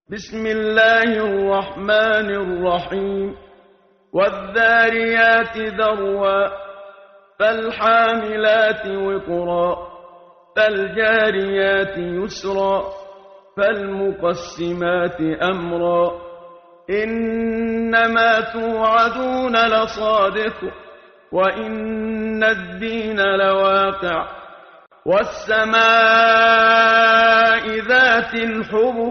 بسم الله الرحمن الرحيم والذاريات ذروا فالحاملات وقرا فالجاريات يسرا فالمقسمات أمرا إنما توعدون لصادق وإن الدين لواقع والسماء ذات الحبك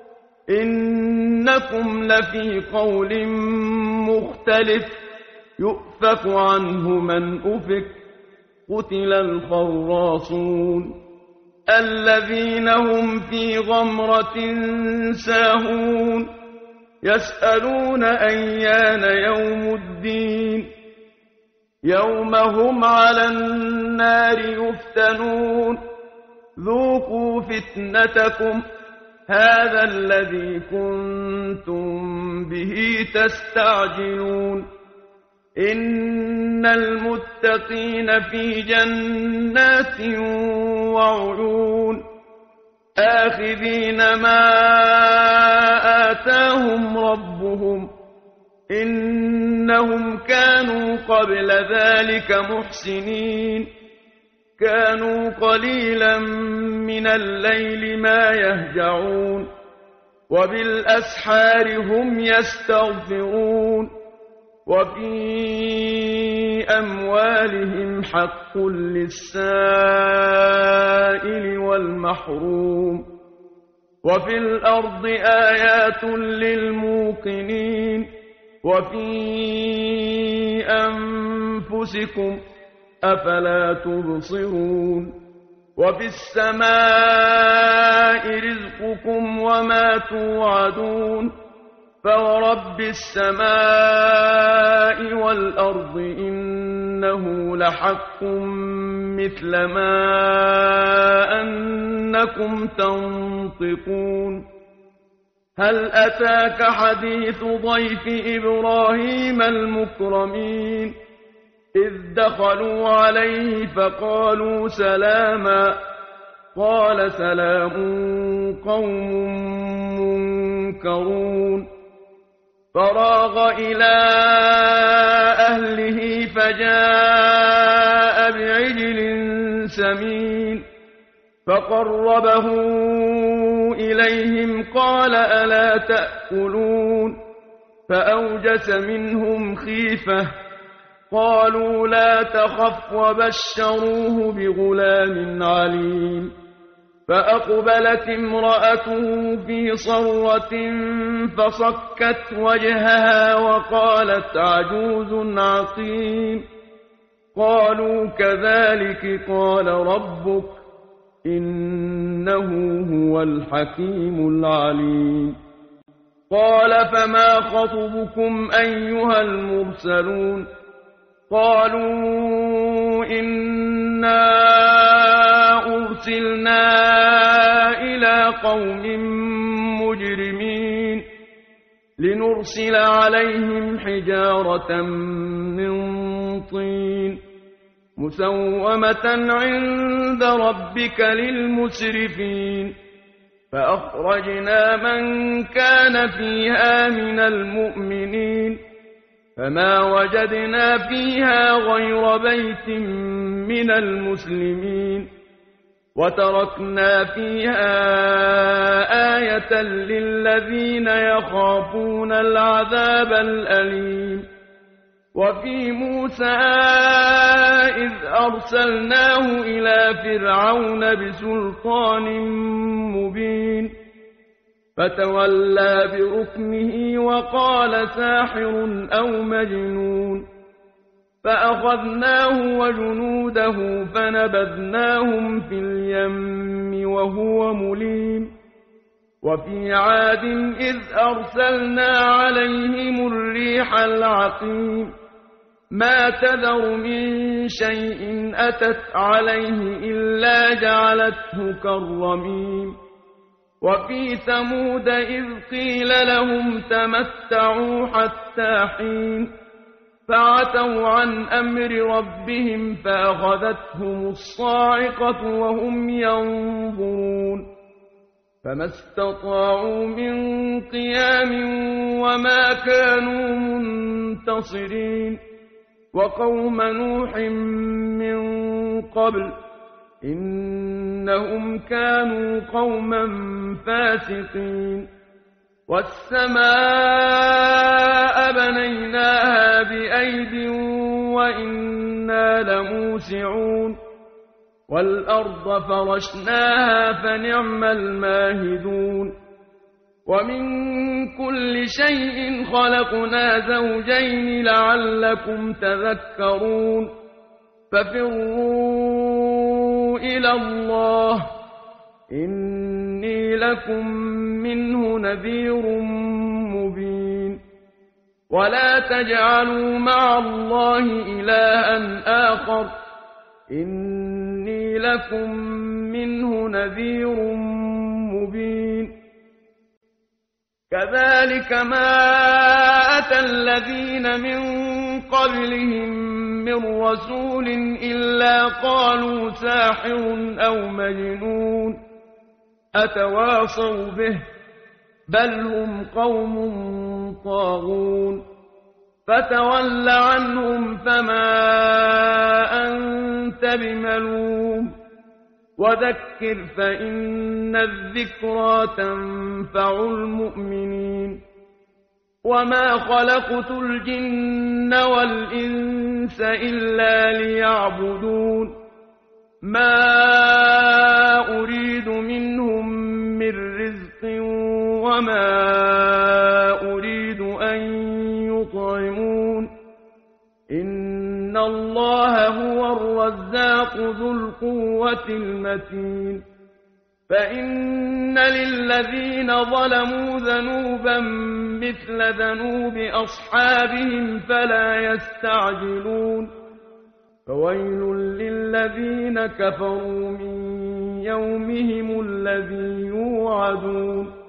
إنكم لفي قول مختلف يؤفك عنه من أفك قتل الخراصون الذين هم في غمرة ساهون يسألون أيان يوم الدين يوم هم على النار يفتنون ذوقوا فتنتكم هذا الذي كنتم به تستعجلون إن المتقين في جنات وعيون آخذين ما آتاهم ربهم إنهم كانوا قبل ذلك محسنين كانوا قليلا من الليل ما يهجعون وبالأسحار هم يستغفرون وفي أموالهم حق للسائل والمحروم وفي الأرض آيات للموقنين وفي أنفسكم أفلا تبصرون وفي السماء رزقكم وما توعدون فورب السماء والأرض إنه لحق مثل ما أنكم تنطقون هل أتاك حديث ضيف إبراهيم المكرمين إذ دخلوا عليه فقالوا سلاما قال سلام قوم منكرون فراغ إلى أهله فجاء بعجل سمين فقربه إليهم قال ألا تأكلون فأوجس منهم خيفة قالوا لا تخف وبشروه بغلام عليم فأقبلت امرأته في صرة فصكت وجهها وقالت عجوز عقيم قالوا كذلك قال ربك إنه هو الحكيم العليم قال فما خطبكم أيها المرسلون قالوا إنا أرسلنا إلى قوم مجرمين لنرسل عليهم حجارة من طين مسومة عند ربك للمسرفين فأخرجنا من كان فيها من المؤمنين فما وجدنا فيها غير بيت من المسلمين وتركنا فيها آية للذين يخافون العذاب الأليم وفي موسى إذ أرسلناه إلى فرعون بسلطان مبين فتولى بركنه وقال ساحر أو مجنون فأخذناه وجنوده فنبذناهم في اليم وهو مليم وفي عاد إذ أرسلنا عليهم الريح العقيم ما تذر من شيء أتت عليه إلا جعلته كالرميم وفي ثمود إذ قيل لهم تمتعوا حتى حين فعتوا عن أمر ربهم فأخذتهم الصاعقة وهم ينظرون فما استطاعوا من قيام وما كانوا منتصرين وقوم نوح من قبل إنهم كانوا قوما فاسقين والسماء بنيناها بأيد وإنا لموسعون والأرض فرشناها فنعم الماهدون ومن كل شيء خلقنا زوجين لعلكم تذكرون ففروا إلى الله إني لكم منه نذير مبين ولا تجعلوا مع الله إلها آخر إني لكم منه نذير مبين كذلك ما أتى الذين من قبلهم من رسول إلا قالوا ساحر أو مجنون أتواصوا به بل هم قوم طاغون فتول عنهم فما أنت بملوم وذكر فإن الذكرى تنفع المؤمنين وما خلقت الجن والإنس إلا ليعبدون ما أريد منهم من رزق وما أريد أن يطعمون إن الله هو الرزاق ذو القوة المتين فإن للذين ظلموا ذنوبا مثل ذنوب أصحابهم فلا يستعجلون فويل للذين كفروا من يومهم الذي يوعدون